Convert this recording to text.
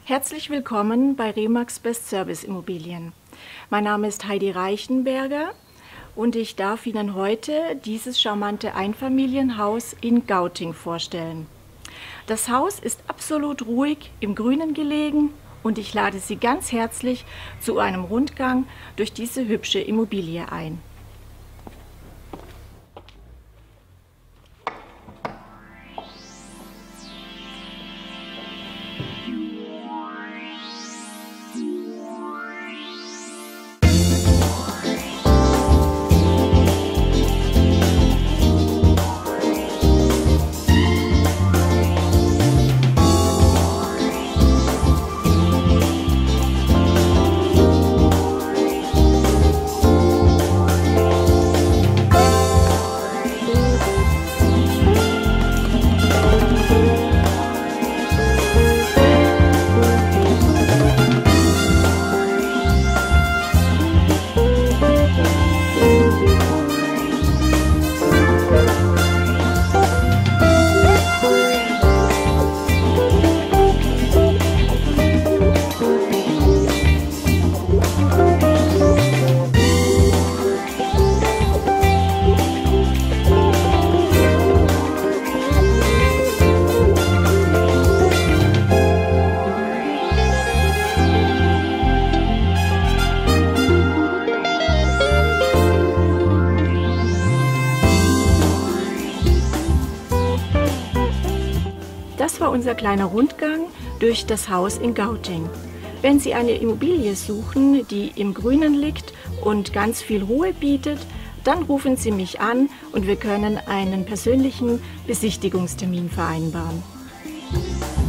Herzlich willkommen bei Remax Best Service Immobilien. Mein Name ist Heidi Reichenberger und ich darf Ihnen heute dieses charmante Einfamilienhaus in Gauting vorstellen. Das Haus ist absolut ruhig im Grünen gelegen und ich lade Sie ganz herzlich zu einem Rundgang durch diese hübsche Immobilie ein. Das war unser kleiner Rundgang durch das Haus in Gauting. Wenn Sie eine Immobilie suchen, die im Grünen liegt und ganz viel Ruhe bietet, dann rufen Sie mich an und wir können einen persönlichen Besichtigungstermin vereinbaren.